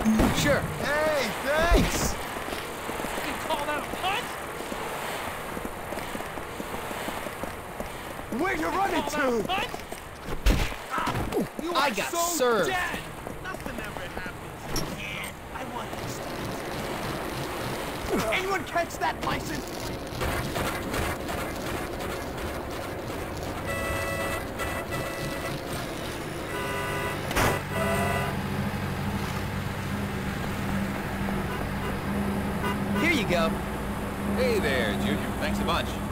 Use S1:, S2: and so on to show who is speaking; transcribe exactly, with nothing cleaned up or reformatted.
S1: Sure.
S2: Hey, thanks!
S3: You call that a punt?
S2: Where you running
S3: Call that a
S2: to?
S3: punt? You
S1: I
S3: are
S1: got
S3: so
S1: served.
S3: dead. Nothing ever happens. Yeah, I want this.
S2: Anyone catch that license?
S1: Here you go.
S4: Hey there, Junior. Thanks a bunch.